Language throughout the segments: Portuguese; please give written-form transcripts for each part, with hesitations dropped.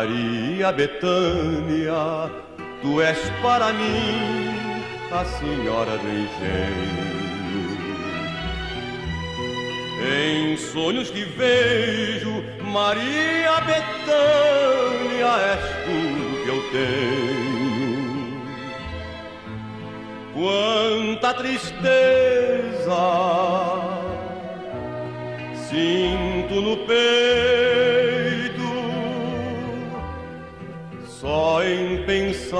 Maria Bethânia, tu és para mim a senhora do engenho. Em sonhos que vejo, Maria Bethânia, és tudo que eu tenho. Quanta tristeza sinto no peito só em pensar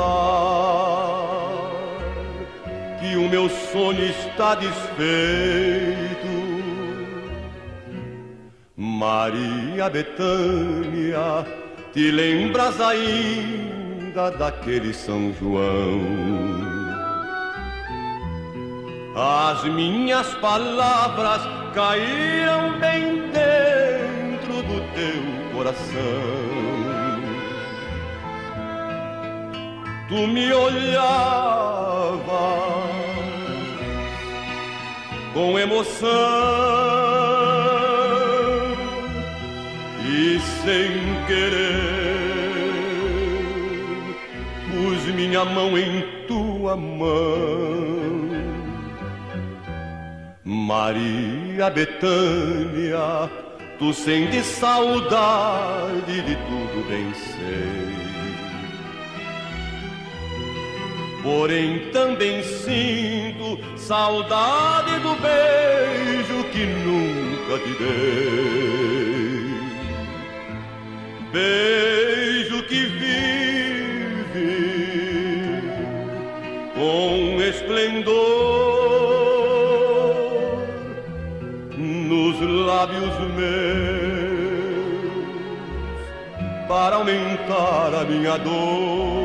que o meu sonho está desfeito. Maria Bethânia, te lembras ainda daquele São João? As minhas palavras caíram bem dentro do teu coração. Tu me olhavas com emoção e sem querer pus minha mão em tua mão. Maria Bethânia, tu sentes saudade de tudo bem sei. Porém também sinto saudade do beijo que nunca te dei. Beijo que vive com esplendor nos lábios meus para aumentar a minha dor.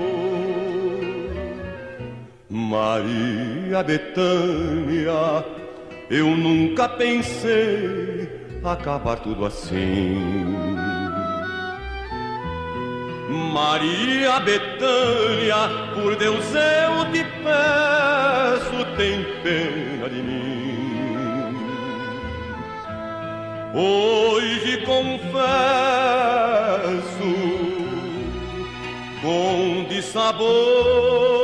Maria Bethânia, eu nunca pensei acabar tudo assim. Maria Bethânia, por Deus eu te peço, tem pena de mim. Hoje confesso com dissabor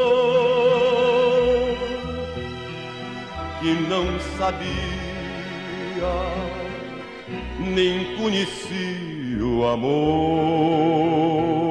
que não sabia, nem conhecia o amor.